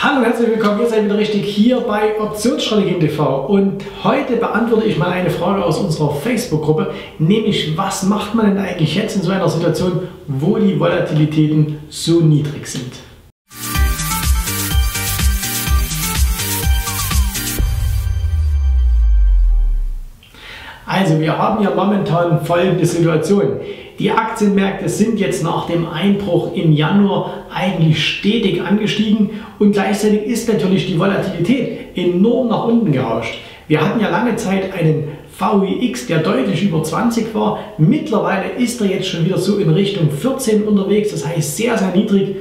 Hallo und herzlich willkommen, ihr seid wieder richtig hier bei Optionsstrategien TV und heute beantworte ich mal eine Frage aus unserer Facebook-Gruppe, nämlich was macht man denn eigentlich jetzt in so einer Situation, wo die Volatilitäten so niedrig sind? Also wir haben ja momentan folgende Situation. Die Aktienmärkte sind jetzt nach dem Einbruch im Januar eigentlich stetig angestiegen und gleichzeitig ist natürlich die Volatilität enorm nach unten gerauscht. Wir hatten ja lange Zeit einen VIX, der deutlich über 20 war. Mittlerweile ist er jetzt schon wieder so in Richtung 14 unterwegs, das heißt sehr, sehr niedrig.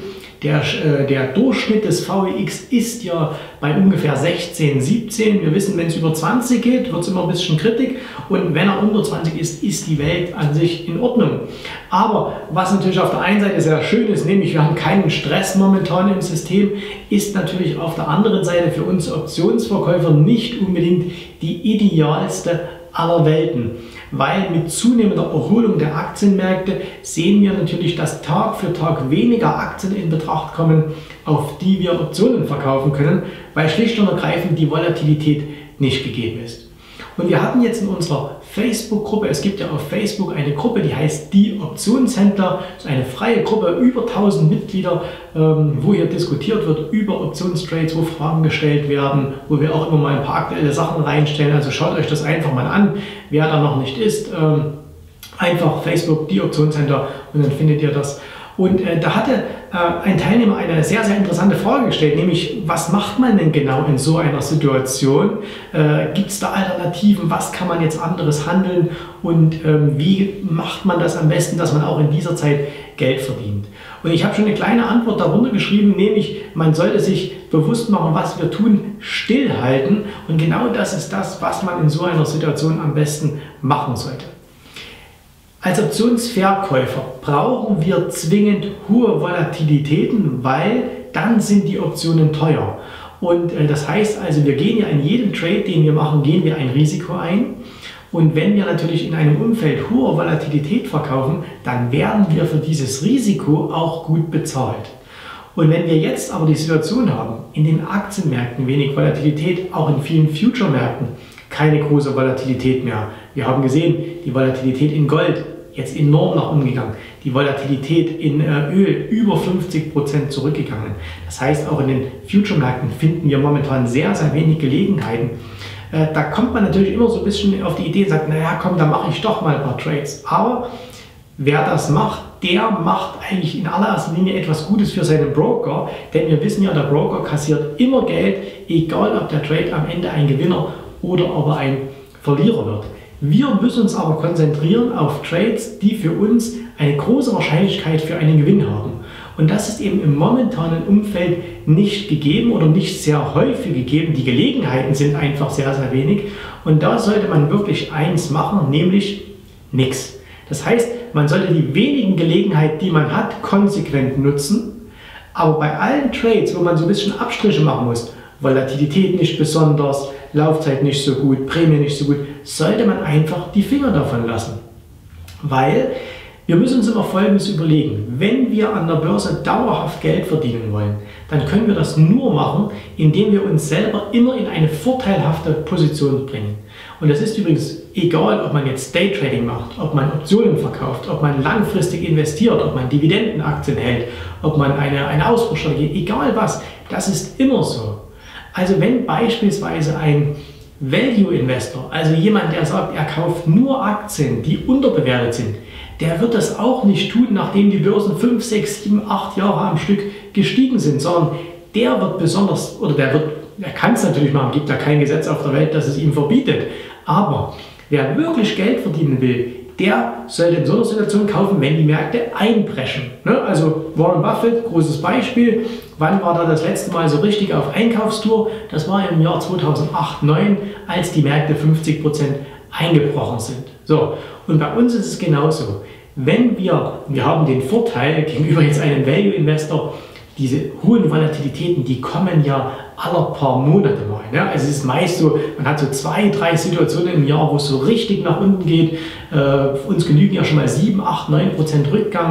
Der Durchschnitt des VIX ist ja bei ungefähr 16, 17. Wir wissen, wenn es über 20 geht, wird es immer ein bisschen kritisch. Und wenn er unter 20 ist, ist die Welt an sich in Ordnung. Aber was natürlich auf der einen Seite sehr schön ist, nämlich wir haben keinen Stress momentan im System, ist natürlich auf der anderen Seite für uns Optionsverkäufer nicht unbedingt die idealste aller Welten. Weil mit zunehmender Erholung der Aktienmärkte sehen wir natürlich, dass Tag für Tag weniger Aktien in Betracht kommen, auf die wir Optionen verkaufen können, weil schlicht und ergreifend die Volatilität nicht gegeben ist. Und wir hatten jetzt in unserer Facebook-Gruppe, es gibt ja auf Facebook eine Gruppe, die heißt Die Optionshändler, das ist eine freie Gruppe, über 1000 Mitglieder, wo hier diskutiert wird über Optionstrades, wo Fragen gestellt werden, wo wir auch immer mal ein paar aktuelle Sachen reinstellen. Also schaut euch das einfach mal an, wer da noch nicht ist. Einfach Facebook, Die Optionshändler und dann findet ihr das. Und da hatte ein Teilnehmer eine sehr, sehr interessante Frage gestellt, nämlich was macht man denn genau in so einer Situation? Gibt es da Alternativen? Was kann man jetzt anderes handeln? Und wie macht man das am besten, dass man auch in dieser Zeit Geld verdient? Und ich habe schon eine kleine Antwort darunter geschrieben, nämlich man sollte sich bewusst machen, was wir tun, stillhalten. Und genau das ist das, was man in so einer Situation am besten machen sollte. Als Optionsverkäufer brauchen wir zwingend hohe Volatilitäten, weil dann sind die Optionen teuer. Und das heißt also, wir gehen ja in jedem Trade, den wir machen, gehen wir ein Risiko ein. Und wenn wir natürlich in einem Umfeld hoher Volatilität verkaufen, dann werden wir für dieses Risiko auch gut bezahlt. Und wenn wir jetzt aber die Situation haben, in den Aktienmärkten wenig Volatilität, auch in vielen Future-Märkten keine große Volatilität mehr. Wir haben gesehen, die Volatilität in Gold jetzt enorm nach unten gegangen. Die Volatilität in Öl über 50% zurückgegangen. Das heißt, auch in den Future-Märkten finden wir momentan sehr, sehr wenig Gelegenheiten. Da kommt man natürlich immer so ein bisschen auf die Idee und sagt, naja komm, da mache ich doch mal ein paar Trades. Aber wer das macht, der macht eigentlich in allererster Linie etwas Gutes für seinen Broker, denn wir wissen ja, der Broker kassiert immer Geld, egal ob der Trade am Ende ein Gewinner oder ob er ein Verlierer wird. Wir müssen uns aber konzentrieren auf Trades, die für uns eine große Wahrscheinlichkeit für einen Gewinn haben. Und das ist eben im momentanen Umfeld nicht gegeben oder nicht sehr häufig gegeben. Die Gelegenheiten sind einfach sehr, sehr wenig. Und da sollte man wirklich eins machen, nämlich nichts. Das heißt, man sollte die wenigen Gelegenheiten, die man hat, konsequent nutzen. Aber bei allen Trades, wo man so ein bisschen Abstriche machen muss, Volatilität nicht besonders, Laufzeit nicht so gut, Prämie nicht so gut, sollte man einfach die Finger davon lassen. Weil wir müssen uns immer Folgendes überlegen. Wenn wir an der Börse dauerhaft Geld verdienen wollen, dann können wir das nur machen, indem wir uns selber immer in eine vorteilhafte Position bringen. Und das ist übrigens egal, ob man jetzt Daytrading macht, ob man Optionen verkauft, ob man langfristig investiert, ob man Dividendenaktien hält, ob man eine Ausbruchstrategie, egal was, das ist immer so. Also wenn beispielsweise ein Value-Investor, also jemand, der sagt, er kauft nur Aktien, die unterbewertet sind, der wird das auch nicht tun, nachdem die Börsen 5, 6, 7, 8 Jahre am Stück gestiegen sind, sondern der wird besonders, oder er kann es natürlich machen, gibt ja kein Gesetz auf der Welt, das es ihm verbietet, aber wer wirklich Geld verdienen will, der sollte in so einer Situation kaufen, wenn die Märkte einbrechen. Also Warren Buffett, großes Beispiel. Wann war da das letzte Mal so richtig auf Einkaufstour? Das war im Jahr 2008, 2009, als die Märkte 50% eingebrochen sind. So, und bei uns ist es genauso. Wenn wir haben den Vorteil gegenüber jetzt einem Value-Investor, diese hohen Volatilitäten, die kommen ja alle paar Monate mal. Ne? Also es ist meist so, man hat so 2, 3 Situationen im Jahr, wo es so richtig nach unten geht. Uns genügen ja schon mal 7, 8, 9% Rückgang.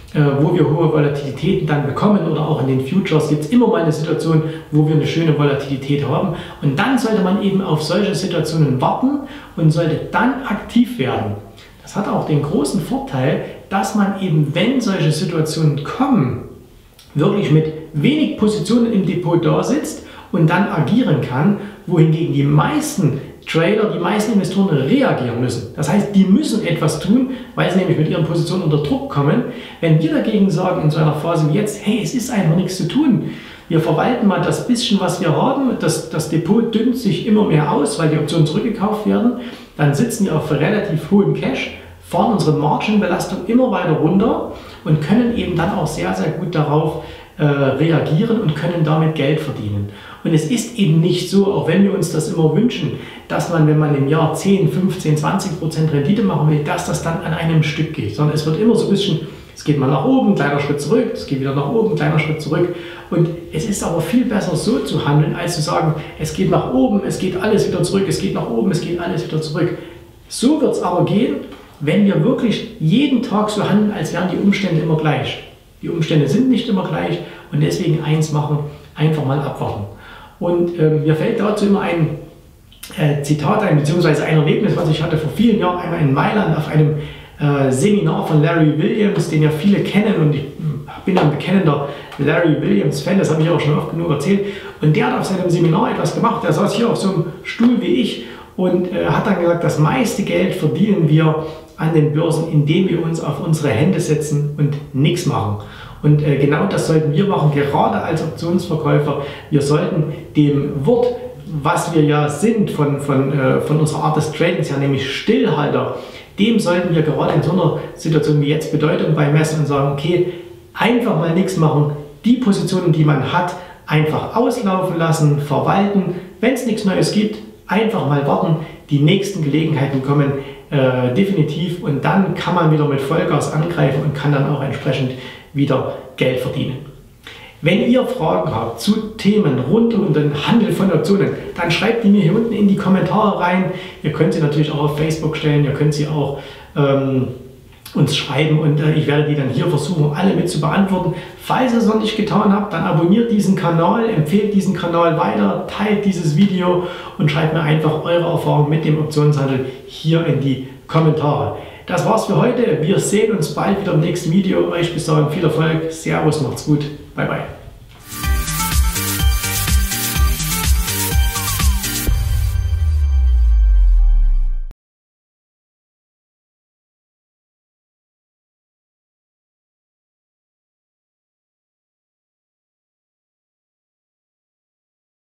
wo wir hohe Volatilitäten dann bekommen, oder auch in den Futures gibt es immer mal eine Situation, wo wir eine schöne Volatilität haben, und dann sollte man eben auf solche Situationen warten und sollte dann aktiv werden. Das hat auch den großen Vorteil, dass man eben, wenn solche Situationen kommen, wirklich mit wenig Positionen im Depot da sitzt und dann agieren kann, wohingegen die meisten Trader, die meisten Investoren reagieren müssen. Das heißt, die müssen etwas tun, weil sie nämlich mit ihren Positionen unter Druck kommen. Wenn wir dagegen sagen, in so einer Phase wie jetzt, hey, es ist einfach nichts zu tun, wir verwalten mal das bisschen, was wir haben, das Depot dünnt sich immer mehr aus, weil die Optionen zurückgekauft werden, dann sitzen wir auf relativ hohem Cash, fahren unsere Margenbelastung immer weiter runter und können eben dann auch sehr, sehr gut darauf reagieren und können damit Geld verdienen. Und es ist eben nicht so, auch wenn wir uns das immer wünschen, dass man, wenn man im Jahr 10, 15, 20% Rendite machen will, dass das dann an einem Stück geht, sondern es wird immer so ein bisschen, es geht mal nach oben, kleiner Schritt zurück, es geht wieder nach oben, kleiner Schritt zurück. Und es ist aber viel besser so zu handeln, als zu sagen, es geht nach oben, es geht alles wieder zurück, es geht nach oben, es geht alles wieder zurück. So wird es aber gehen, wenn wir wirklich jeden Tag so handeln, als wären die Umstände immer gleich. Die Umstände sind nicht immer gleich, und deswegen eins machen, einfach mal abwarten. Und mir fällt dazu immer ein Zitat ein, beziehungsweise ein Erlebnis, was ich hatte vor vielen Jahren einmal in Mailand auf einem Seminar von Larry Williams, den ja viele kennen, und ich bin ein bekennender Larry Williams-Fan, das habe ich auch schon oft genug erzählt. Und der hat auf seinem Seminar etwas gemacht, der saß hier auf so einem Stuhl wie ich und hat dann gesagt, das meiste Geld verdienen wir an den Börsen, indem wir uns auf unsere Hände setzen und nichts machen. Und genau das sollten wir machen, gerade als Optionsverkäufer. Wir sollten dem Wort, was wir ja sind von unserer Art des Tradings, ja nämlich Stillhalter, dem sollten wir gerade in so einer Situation wie jetzt Bedeutung beimessen und sagen, okay, einfach mal nichts machen, die Positionen, die man hat, einfach auslaufen lassen, verwalten. Wenn es nichts Neues gibt, einfach mal warten, die nächsten Gelegenheiten kommen definitiv, und dann kann man wieder mit Vollgas angreifen und kann dann auch entsprechend wieder Geld verdienen. Wenn ihr Fragen habt zu Themen rund um den Handel von Optionen, dann schreibt die mir hier unten in die Kommentare rein. Ihr könnt sie natürlich auch auf Facebook stellen, ihr könnt sie auch uns schreiben, und ich werde die dann hier versuchen, alle mit zu beantworten. Falls ihr es noch nicht getan habt, dann abonniert diesen Kanal, empfehlt diesen Kanal weiter, teilt dieses Video und schreibt mir einfach eure Erfahrungen mit dem Optionshandel hier in die Kommentare. Das war's für heute. Wir sehen uns bald wieder im nächsten Video. Euch bis dahin viel Erfolg. Servus, macht's gut. Bye, bye.